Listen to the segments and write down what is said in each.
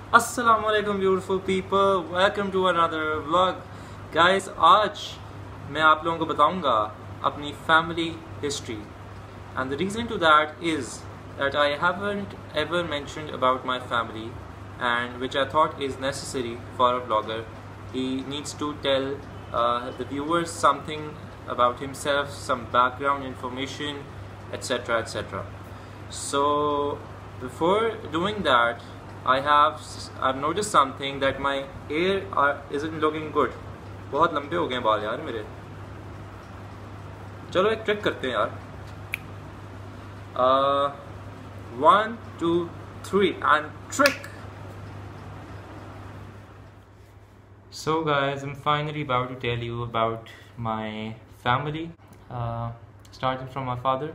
अस्सलामुअलैकुम beautiful people, welcome to another vlog. Guys, आज मैं आप लोगों को बताऊंगा अपनी family history, and the reason to that is that I haven't ever mentioned about my family, and which I thought is necessary for a vlogger. He needs to tell the viewers something about himself, some background information, etc. etc. So before doing that, I've noticed something that my hair isn't looking good. बहुत लंबे हो गए बाल यार मेरे। चलो एक trick करते हैं यार। 1 2 3 and trick. So guys, I'm finally about to tell you about my family, starting from my father.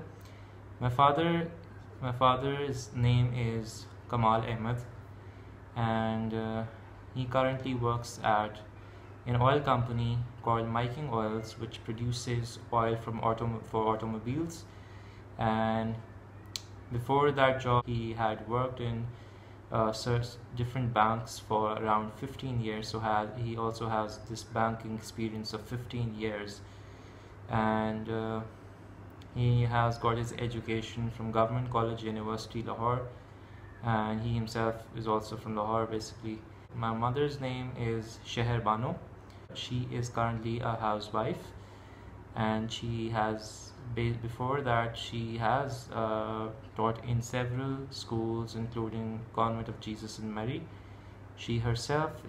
My father's name is Kamal Ahmed, and he currently works at an oil company called Miking Oils, which produces oil for automobiles. And before that job, he had worked in different banks for around 15 years. So he also has this banking experience of 15 years, and he has got his education from Government College University Lahore, and he himself is also from Lahore basically. My mother's name is Sheher Bano. She is currently a housewife, and she has before that she has taught in several schools, including Convent of Jesus and Mary. She herself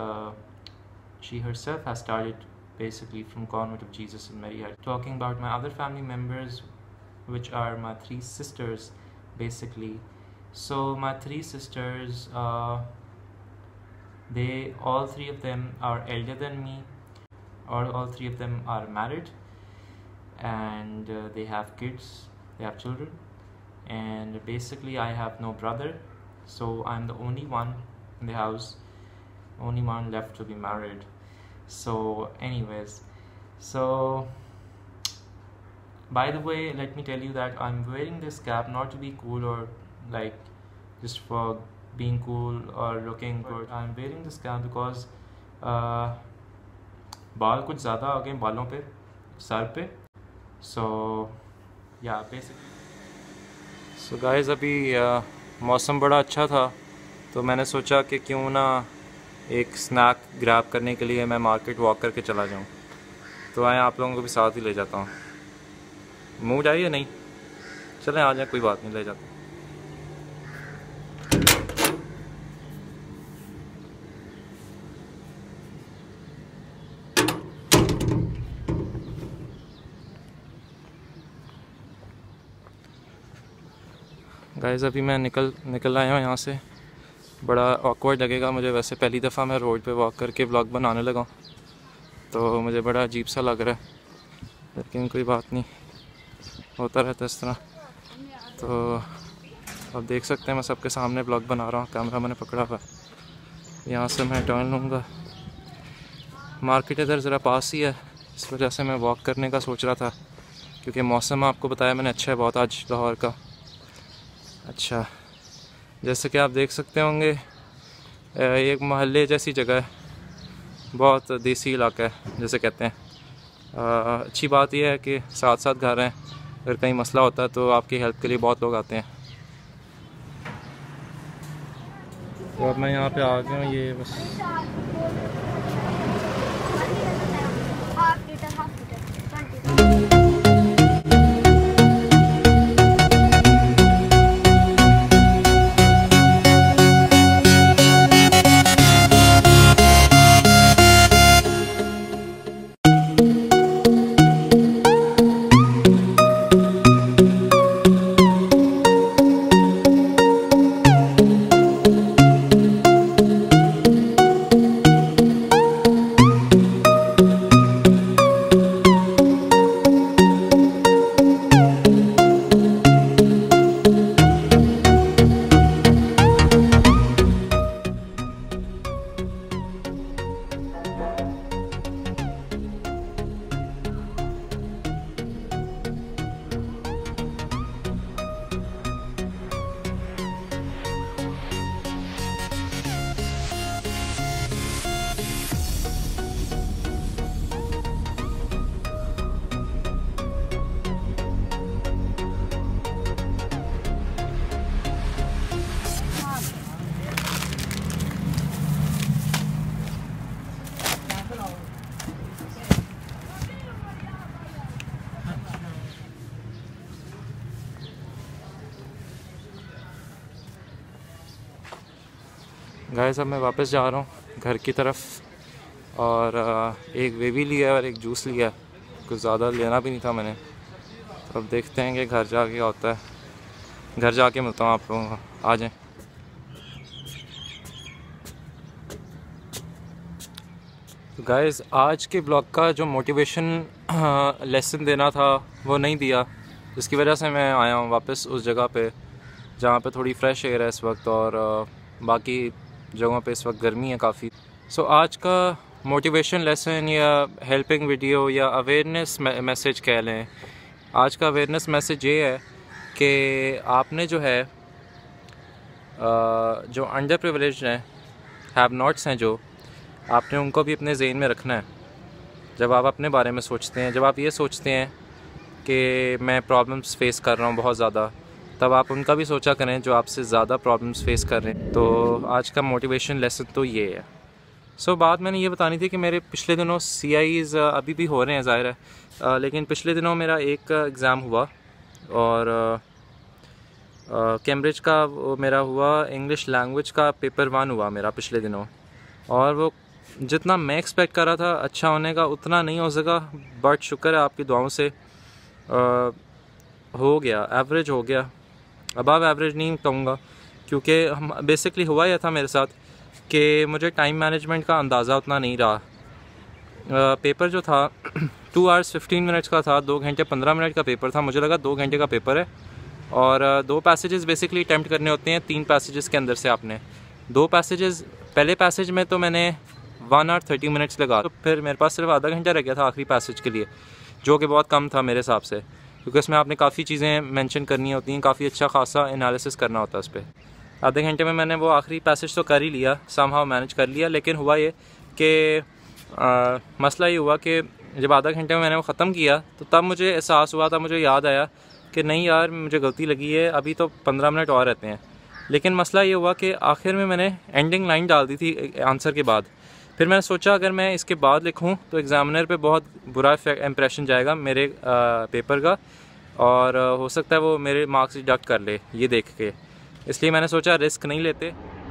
has started basically from Convent of Jesus and Mary. Talking about my other family members, which are my 3 sisters basically. So my 3 sisters, all 3 of them are elder than me, or all 3 of them are married, and they have kids, they have children, and basically I have no brother, so I'm the only one in the house, only one left to be married. So anyways, so by the way, let me tell you that I'm wearing this cap not to be cool or like just for being cool or looking good. I'm wearing this cap because बाल कुछ ज़्यादा आ गए बालों पे, sir पे। So yeah, basically. So guys, अभी मौसम बड़ा अच्छा था, तो मैंने सोचा कि क्यों ना एक स्नैक ग्रैब करने के लिए मैं मार्केट वॉक करके चला जाऊं। तो आए आप लोगों को भी साथ ही ले जाता हूं। मूड आई या नहीं? चलें आ जाए, कोई बात नहीं, ले जाता हूं। गाइस, अभी मैं निकल आया हूँ यहाँ से। बड़ा ऑकवर्ड लगेगा मुझे, वैसे पहली दफ़ा मैं रोड पे वॉक करके व्लॉग बनाने लगा, तो मुझे बड़ा अजीब सा लग रहा है, लेकिन कोई बात नहीं, होता रहता है इस तरह। तो अब देख सकते हैं मैं सबके सामने व्लॉग बना रहा हूँ, कैमरा मैंने पकड़ा हुआ है। यहाँ से मैं टर्न लूँगा। मार्केट इधर ज़रा पास ही है, इस वजह से मैं वॉक करने का सोच रहा था, क्योंकि मौसम आपको बताया मैंने अच्छा है बहुत आज लाहौर का। अच्छा, जैसे कि आप देख सकते होंगे, एक मोहल्ले जैसी जगह है, बहुत देसी इलाका है जैसे कहते हैं। अच्छी बात यह है कि साथ साथ घर हैं, अगर कहीं मसला होता है तो आपकी हेल्प के लिए बहुत लोग आते हैं। तो अब मैं यहाँ पे आ गया हूँ, ये बस गाइस अब मैं वापस जा रहा हूँ घर की तरफ और एक वेवी लिया और एक जूस लिया। कुछ ज़्यादा लेना भी नहीं था मैंने, तो अब देखते हैं कि घर जाके क्या होता है। घर जाके मिलता हूँ आप लोगों को, आ जाएं। तो गाइस आज के ब्लॉग का जो मोटिवेशन लेसन देना था वो नहीं दिया, जिसकी वजह से मैं आया हूँ वापस उस जगह पे जहाँ पे थोड़ी फ्रेश एयर है इस वक्त, और बाकी जगहों पे इस वक्त गर्मी है काफ़ी। सो आज का मोटिवेशन लेसन या हेल्पिंग वीडियो या अवेयरनेस मैसेज कह लें, आज का अवेयरनेस मैसेज ये है कि आपने जो है जो अंडर प्रिविलेज्ड हैं, हैव नॉट्स हैं, जो आपने उनको भी अपने ज़हन में रखना है। जब आप अपने बारे में सोचते हैं, जब आप ये सोचते हैं कि मैं प्रॉब्लम्स फेस कर रहा हूँ बहुत ज़्यादा, तब आप उनका भी सोचा करें जो आपसे ज़्यादा प्रॉब्लम्स फेस कर रहे हैं। तो आज का मोटिवेशन लेसन तो ये है। सो बात मैंने ये बतानी थी कि मेरे पिछले दिनों CIEs अभी भी हो रहे हैं ज़ाहिर है, लेकिन पिछले दिनों मेरा एक एग्ज़ाम हुआ और कैम्ब्रिज का वो मेरा हुआ, इंग्लिश लैंग्वेज का पेपर 1 हुआ मेरा पिछले दिनों, और वो जितना मैं एक्सपेक्ट कर रहा था अच्छा होने का उतना नहीं हो सका, बट शुक्र है आपकी दुआओं से हो गया, एवरेज हो गया। अबव एवरेज नहीं कहूँगा, क्योंकि हम बेसिकली हुआ यह था मेरे साथ कि मुझे टाइम मैनेजमेंट का अंदाज़ा उतना नहीं रहा। पेपर जो था 2 hours 15 minutes का था, 2 घंटे 15 मिनट का पेपर था। मुझे लगा 2 घंटे का पेपर है और 2 पैसेजेस बेसिकली अटैम्प्ट करने होते हैं 3 पैसेजेस के अंदर से। आपने 2 पैसेजेस, पहले पैसेज में तो मैंने 1 hour 30 minutes लगा, तो फिर मेरे पास सिर्फ आधा घंटा रह गया था आखिरी पैसेज के लिए, जो कि बहुत कम था मेरे हिसाब से, क्योंकि उसमें आपने काफ़ी चीज़ें मेंशन करनी होती हैं, काफ़ी अच्छा खासा एनालिसिस करना होता है उस पर। आधे घंटे में मैंने वो आखिरी पैसेज तो कर ही लिया, समहाउ मैनेज कर लिया। लेकिन हुआ ये कि मसला ये हुआ कि जब आधा घंटे में मैंने वो ख़त्म किया तो तब मुझे एहसास हुआ था, मुझे याद आया कि नहीं यार मुझे गलती लगी है, अभी तो 15 मिनट और रहते हैं। लेकिन मसला ये हुआ कि आखिर में मैंने एंडिंग लाइन डाल दी थी आंसर के बाद। फिर मैंने सोचा अगर मैं इसके बाद लिखूं तो एग्ज़ामिनर पे बहुत बुरा इम्प्रेशन जाएगा मेरे पेपर का, और हो सकता है वो मेरे मार्क्स डिडक्ट कर ले ये देख के, इसलिए मैंने सोचा रिस्क नहीं लेते।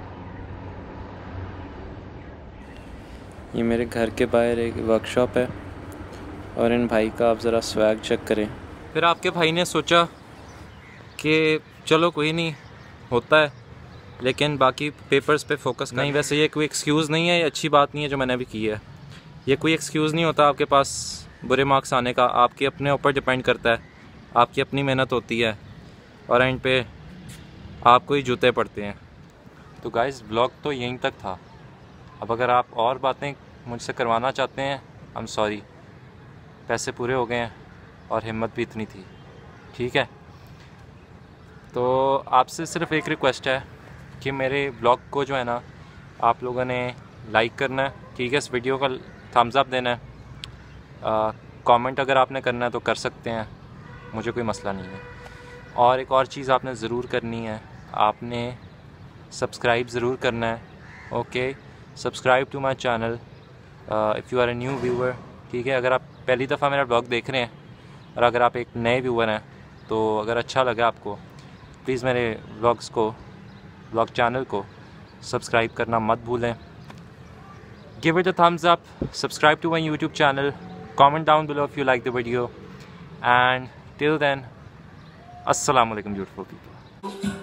ये मेरे घर के बाहर एक वर्कशॉप है और इन भाई का आप ज़रा स्वैग चेक करें। फिर आपके भाई ने सोचा कि चलो कोई नहीं, होता है, लेकिन बाकी पेपर्स पे फोकस नहीं। वैसे ये कोई एक्सक्यूज़ नहीं है, ये अच्छी बात नहीं है जो मैंने अभी की है। ये कोई एक्सक्यूज़ नहीं होता आपके पास बुरे मार्क्स आने का, आपके अपने ऊपर डिपेंड करता है, आपकी अपनी मेहनत होती है और एंड पे आपको ही जूते पड़ते हैं। तो गाइस ब्लॉग तो यहीं तक था। अब अगर आप और बातें मुझसे करवाना चाहते हैं, आई एम सॉरी, पैसे पूरे हो गए हैं और हिम्मत भी इतनी थी, ठीक है। तो आपसे सिर्फ एक रिक्वेस्ट है कि मेरे ब्लॉग को जो है ना आप लोगों ने लाइक करना है, ठीक है, इस वीडियो का थम्स अप देना है, कमेंट अगर आपने करना है तो कर सकते हैं, मुझे कोई मसला नहीं है। और एक और चीज़ आपने ज़रूर करनी है, आपने सब्सक्राइब ज़रूर करना है। Okay, subscribe to my channel if you are a new viewer, ठीक है। अगर आप पहली दफ़ा मेरा ब्लॉग देख रहे हैं और अगर आप एक नए व्यूअर हैं तो अगर अच्छा लगा आपको, प्लीज़ मेरे ब्लॉग चैनल को सब्सक्राइब करना मत भूलें। Give it a thumbs up, subscribe to my YouTube channel, comment down below if you like the video, and till then, assalamu alaikum beautiful people.